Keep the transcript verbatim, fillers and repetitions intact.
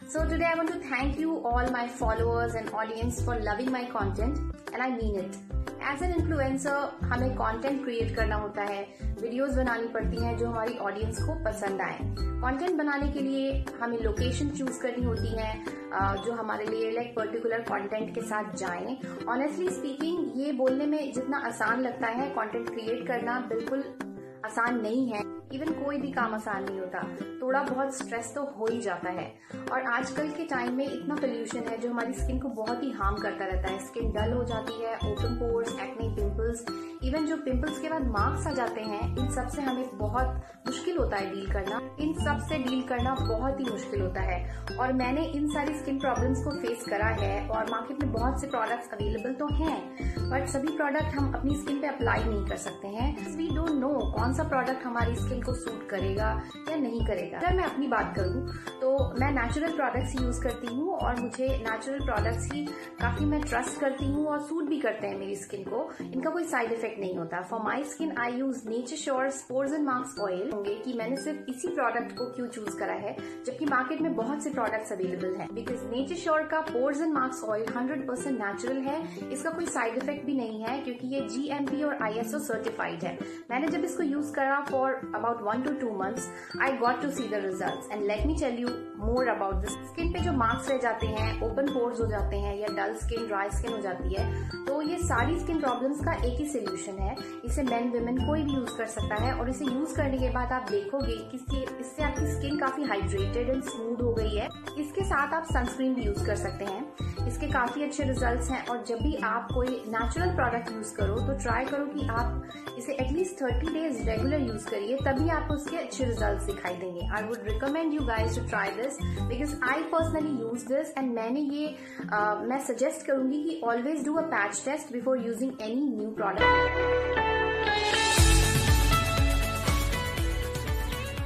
So today I want to thank you all my followers and audience for loving my content and I mean it. As an influencer हमें content create करना होता है, videos बनानी पड़ती हैं जो हमारी ऑडियंस को पसंद आए। कंटेंट बनाने के लिए हमें लोकेशन चूज करनी होती है जो हमारे लिए लाइक पर्टिकुलर कंटेंट के साथ जाएं। ऑनेस्टली स्पीकिंग ये बोलने में जितना आसान लगता है, कंटेंट क्रिएट करना बिल्कुल आसान नहीं है। इवन कोई भी काम आसान नहीं होता, थोड़ा बहुत स्ट्रेस तो हो ही जाता है। और आजकल के टाइम में इतना पोल्यूशन है जो हमारी स्किन को बहुत ही हार्म करता रहता है। स्किन डल हो जाती है, open pores, acne, pimples, even जो पिंपल्स के बाद मार्क्स आ जाते हैं, इन सब से हमें बहुत मुश्किल होता है डील करना। इन सब से डील करना बहुत ही मुश्किल होता है और मैंने इन सारी स्किन प्रॉब्लम्स को फेस करा है। और मार्केट में बहुत से प्रोडक्ट्स अवेलेबल तो हैं, बट सभी प्रोडक्ट हम अपनी स्किन पे अप्लाई नहीं कर सकते हैं। वी डोंट नो कौन सा प्रोडक्ट हमारी स्किन को सूट करेगा या नहीं करेगा। अगर मैं अपनी बात करूं तो मैं नेचुरल प्रोडक्ट्स यूज करती हूं और मुझे नेचुरल प्रोडक्ट्स ही काफी मैं ट्रस्ट करती हूं और सूट भी करते हैं मेरी स्किन को। इनका कोई साइड इफेक्ट नहीं होता। For my skin I use Nature Sure pores and marks oil. होंगे कि मैंने सिर्फ इसी प्रोडक्ट को क्यों चूज करा है जबकि मार्केट में बहुत से प्रोडक्ट्स अवेलेबल हैं। बिकॉज नेचर श्योर का pores and marks oil hundred percent natural है, इसका कोई साइड इफेक्ट भी नहीं है क्योंकि ये जी एम पी और आई एस ओ सर्टिफाइड है। मैंने जब इसको यूज करा for about one two two months I got to see the results and let me tell you more about this. Skin पे जो मार्क्स रह जाते हैं, ओपन पोर्स हो जाते हैं या डल स्किन, ड्राई स्किन हो जाती है, तो ये सारी स्किन प्रॉब्लम्स का एक ही सोल्यूशन है। इसे मेन वुमेन कोई भी यूज कर सकता है और इसे यूज करने के बाद आप देखोगे कि इससे आपकी स्किन काफी हाइड्रेटेड एंड स्मूथ हो गई है। इसके साथ आप सनस्क्रीन भी यूज कर सकते हैं, इसके काफी अच्छे रिजल्ट्स हैं। और जब भी आप कोई नेचुरल प्रोडक्ट यूज करो तो ट्राई करो कि आप इसे at least thirty days regular use करिए, तभी आपको उसके अच्छे रिजल्ट्स दिखाई देंगे। I would recommend you guys to try this because I personally use this and मैंने ये uh, मैं सजेस्ट करूंगी कि always do a patch test before using any new product.